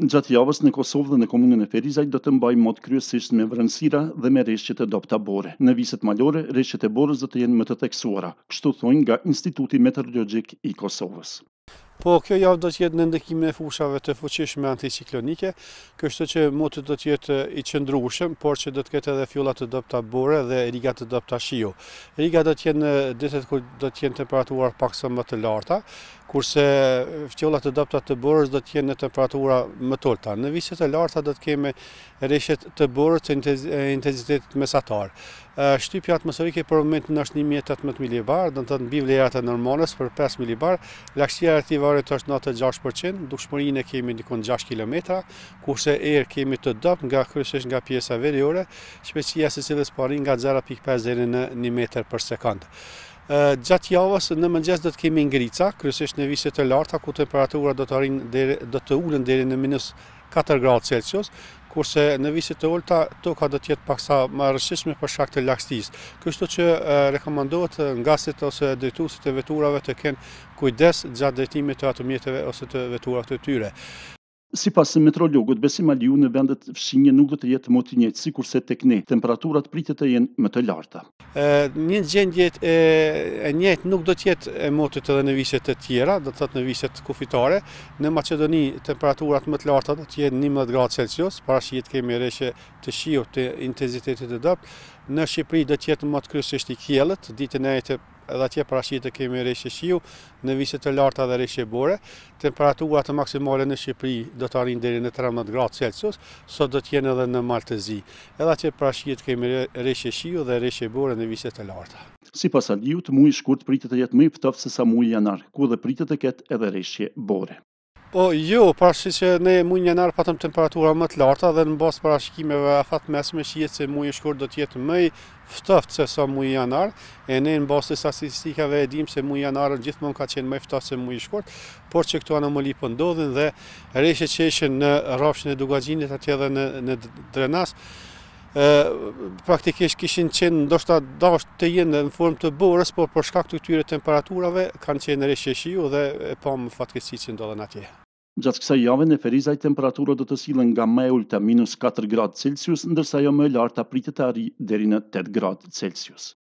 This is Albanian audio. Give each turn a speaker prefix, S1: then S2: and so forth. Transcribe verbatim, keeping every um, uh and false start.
S1: Gjatë javës në Kosovë dhe në komunën e Ferizaj do të mbajë mod kryesisht me vranësira dhe me rreshqet e dopta bore. Në viset malore, rreshqet e borës do të jenë më të theksuara, kështu thonë nga Instituti Meteorologjik i Kosovës.
S2: Po, kjo javë do të jetë në ndikimin e fushave të fuqishme anticiklonike, kështu që moti do të jetë i qëndrueshëm, por që do të ketë edhe fjolla të dobta bore dhe riga të dobta shiu. Riga do të jenë në ditët kur do të jenë temperaturat paksa më të larta, kurse fjollat të dobta të borës do të jenë në temperatura më të ulta. Në viset e larta do të kemi rreshtet të borës të intensitetit mesatar. Shtypja atmosferike për momentin është një mijë e tetëmbëdhjetë milibar, do të thotë mbi vlerat e normales për pesë milibar. Lagësia e këtij varet është nëntëdhjetë e gjashtë përqind, dukshmërinë e kemi dikon gjashtë kilometra, kurse erë kemi të dobët nga kryesisht nga pjesa veriore, shpejtësia së cilës po arrin nga zero pikë pesë deri në një metër për sekond. Gjatë javës në mëngjes do të kemi ngrica, kryesisht në viset e larta ku temperaturat do të arrin deri do të ulen deri në minus katër gradë Celsius, kurse në viset e ulta toka do të jetë paksa më e rrezikshme për shkak të lagësisë. Kështu që rekomandohet ngasit ose drejtuesit e veturave të kenë kujdes gjatë drejtimit të automjeteve ose të veturave të tyre.
S1: Sipas meteorologut Besim Aliu, në vendet fshinje nuk do të jetë moti i njëjtë sikurse tek ne. Temperaturat pritet të jenë më të larta.
S2: Një gjendje e, e njëjtë nuk do të jetë e motit edhe në viset të tjera, do të thotë në viset kufitare. Në Maqedoni temperaturat më të larta do të jenë njëmbëdhjetë gradë Celsius, parashikhet kemi rreshje të shiut të intensitetit të dobët. Në Shqipëri do të jetë mod kryesisht i qiellit, ditën e njëjtë edhe atje parashikhet të kemi rreshje shiu, në viset të larta dhe rreshje bore. Temperaturat maksimale në Shqipëri do të arrijnë deri në trembëdhjetë gradë Celsius, sot do të jenë edhe në Maltezi. Edhe atje parashikhet kemi rreshje shiu dhe rreshje bore në viset të larta.
S1: Sipas Aliut, muaji i shkurt pritet të jetë më i ftoftë se sa muaji janar, ku dhe pritet të ketë edhe rreshje bore.
S2: Po jo, parashikoj që ne muajin janar patëm temperatura më të larta dhe në bazë parashikimeve afat mesme shihet se muaji i shkurt do të jetë më i ftoftë se sa muaji janar, e ne në bazë të statistikave e dimë se muaji janar gjithmonë ka qenë më i ftoftë se muaji i shkurt, por që këto anomali po ndodhin dhe rreshtet që ishin në rrafshin e Dugaxhinit atje edhe në në Drenas praktikisht kishin qenë ndoshta dash të jenë në formë të borës, por për shkak të këtyre temperaturave kanë qenë rreshje shiu dhe e pam fatkeqësitë që ndodhen atje.
S1: Gjatë kësaj jave në Ferizaj temperatura do të sillen nga më e ulta minus katër gradë Celsius, ndërsa ajo më e larta pritet të arrijë deri në tetë gradë Celsius.